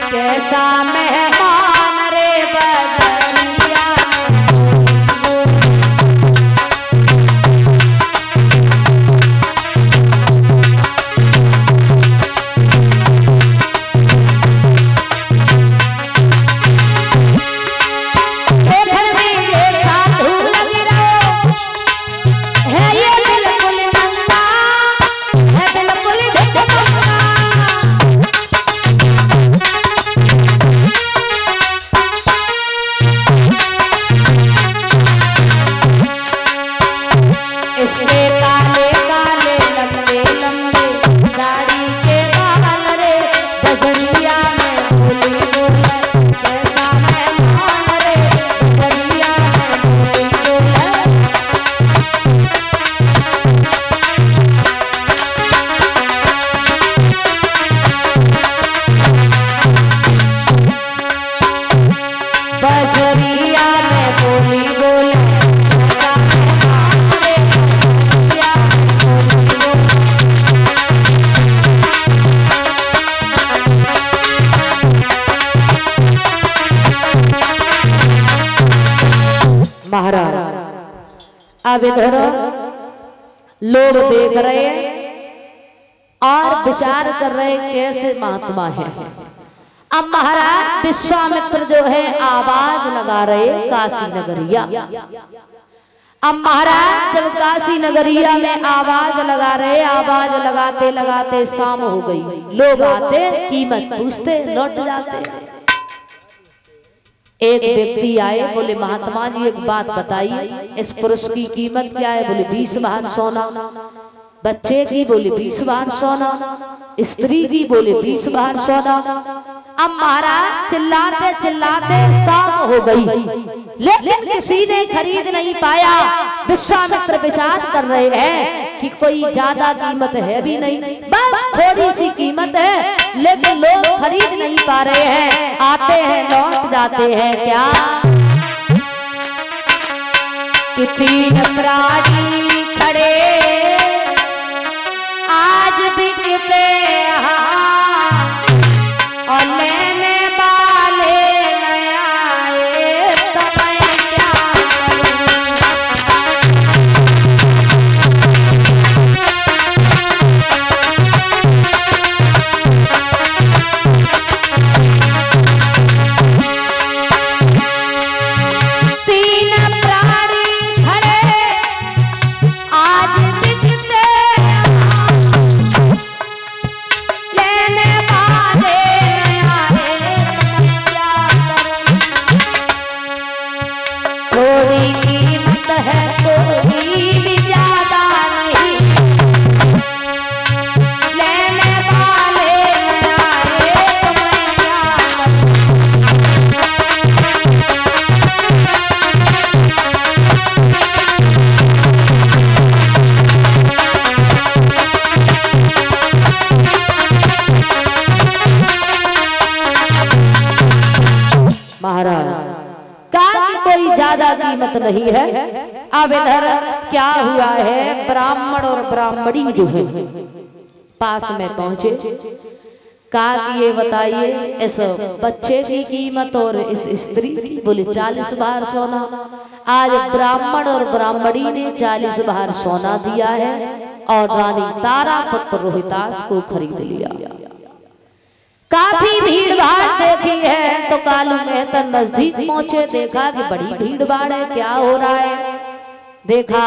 कैसा मेहमान रे बजरिया महाराज। अब इधर लोग देख रहे और विचार कर रहे कैसे महात्मा है। अब महाराज विश्वामित्र जो है आवाज लगा रहे काशी नगरिया। अब महाराज जब काशी नगरिया में आवाज लगा रहे, आवाज लगाते लगाते शाम हो गई। लोग आते कीमत पूछते लौट जाते। एक व्यक्ति आए, बोले महात्मा जी एक बात बताइए, इस पुरुष की कीमत क्या है? बोले 20 भार सोना। बच्चे की? बोले 20 भार सोना। स्त्री की? बोले 20 भार सोना। अब महाराज चिल्लाते चिल्लाते शाम हो गई, लेकिन किसी ने खरीद नहीं पाया। विश्वामित्र विचार कर रहे हैं कि कोई ज्यादा कीमत है भी नहीं, बस थोड़ी सी कीमत है, लेकिन लोग खरीद नहीं पा रहे हैं। आते हैं लौट जाते हैं। क्या कि 3 प्राणी खड़े आज बिकते और लेने वाले न आए तो मैं क्या कीमत नहीं है। अब इधर क्या हुआ है, ब्राह्मण और ब्राह्मणी जो है पास में पहुंचे। कहा कि ये बताइए इस बच्चे की कीमत और इस स्त्री की? बोले 40 भार सोना। आज ब्राह्मण और ब्राह्मणी ने 40 भार सोना दिया है और रानी तारा पुत्र रोहितास को खरीद लिया। काफी भीड़ भाड़ देखी है तो कालू मेहता नजदीक पहुंचे, देखा कि बड़ी भीड़ भाड़ है, क्या हो रहा है। देखा,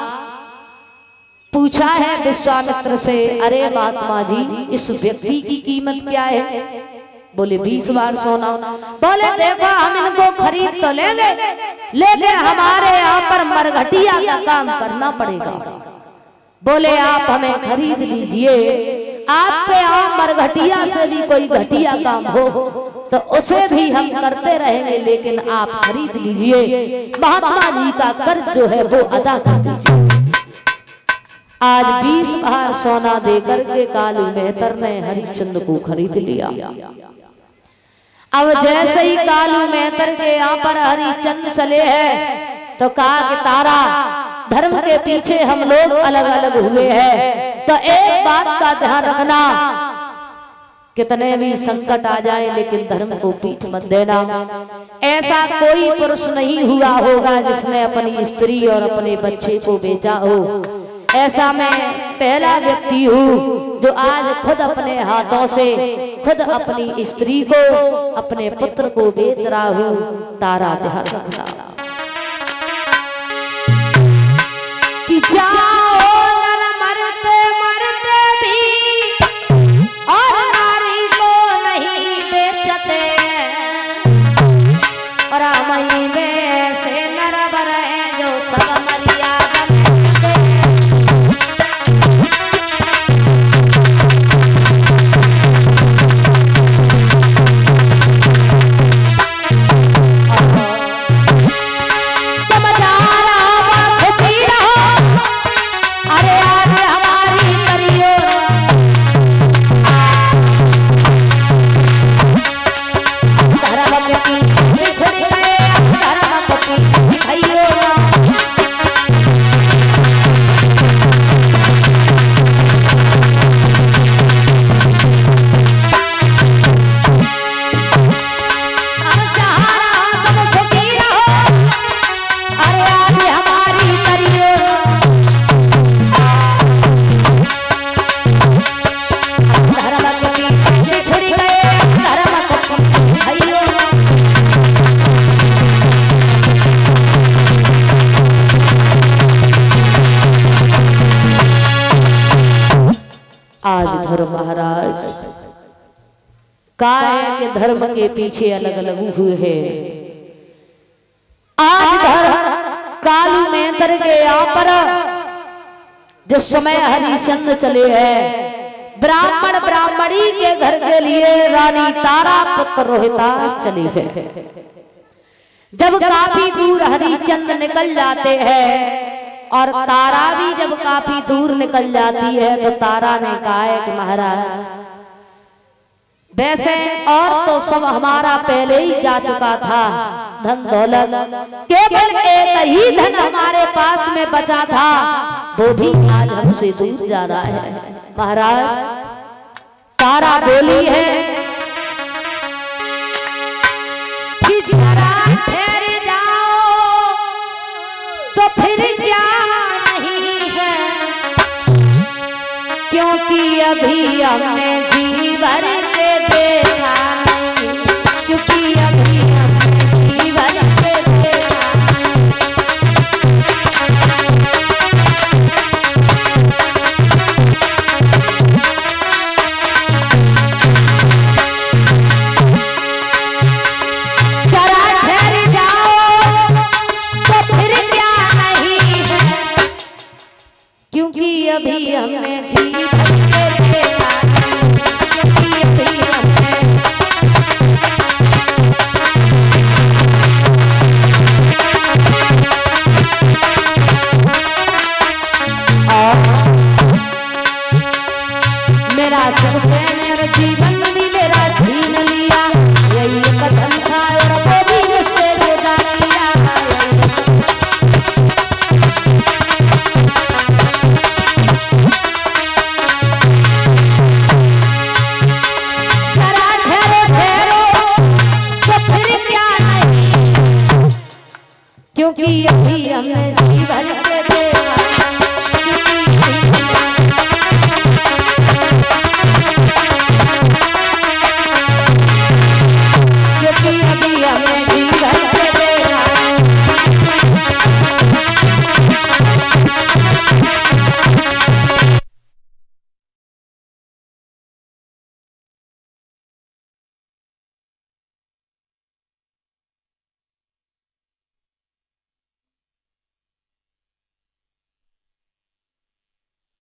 पूछा है विश्वामित्र से, अरे महात्मा जी इस व्यक्ति की कीमत क्या है? बोले 20 भार सोना। बोले देखो हम इनको खरीद तो लेंगे, लेकिन हमारे यहाँ पर मरघटिया का काम करना पड़ेगा। बोले आप हमें खरीद लीजिए, आपके यहाँ मरघटिया से भी कोई घटिया काम हो तो उसे भी हम करते रहेंगे, लेकिन आप खरीद लीजिए, महात्मा जी का कर्ज जो है वो अदा कर दीजिए। आज 20 भार सोना देकर के कालू मेहतर ने हरिश्चंद्र को खरीद लिया। अब जैसे ही कालू मेहतर के यहाँ पर हरिश्चंद्र चले हैं तो कहा कि तारा धर्म के पीछे हम लोग अलग अलग हुए हैं, तो एक बात का ध्यान रखना, कितने भी संकट आ जाए लेकिन धर्म को पीठ मत देना। ऐसा कोई पुरुष नहीं हुआ होगा जिसने अपनी स्त्री और अपने बच्चे को बेचा हो। ऐसा मैं पहला व्यक्ति हूँ जो आज खुद अपने हाथों से खुद अपनी स्त्री को अपने पुत्र को बेच रहा हूँ। तारा ध्यान रखना कि जाओ नर मरते मरते भी और नारी को नहीं बेचते, और मई में ऐसे नर बर हैं जो सब मर्यादा महाराज काय के धर्म के पीछे अलग अलग हुए हैं। आज धर्म कालू में दर गया पर जिस समय हरिश्चंद्र चले हैं, ब्राह्मण ब्राह्मणी के घर के लिए रानी तारा पुत्र रोहितास चली है। जब काफी दूर हरिश्चंद्र निकल जाते हैं और तारा भी जब काफी दूर निकल जाती है तो तारा ने कहा है कि महाराज वैसे और तो सब हमारा पहले ही जा चुका था, धन दौलत केवल एक ही धन हमारे पास में बचा था, वो भी आज हमसे दूर जा रहा है। महाराज तारा बोली है कि जरा ठहर जाओ तो फिर क्या नहीं है, क्योंकि अभी हमने जी भर के देखा नहीं, क्योंकि अभी हमने जी भर के देखा जरा ठहर जाओ तो फिर क्या नहीं है, क्योंकि अभी हमने जी भर के देखा नहीं, क्योंकि अभी हमने मेरा सुख चैन और जीवन भी मेरा छीन लिया, यही कथन था और वो भी मुझसे जुदा किया। जरा ठहरो ठहरो तो फिर क्या नहीं, क्योंकि अभी हमने जी भर के देखा, क्योंकि अभी हमने जी भर के देखा।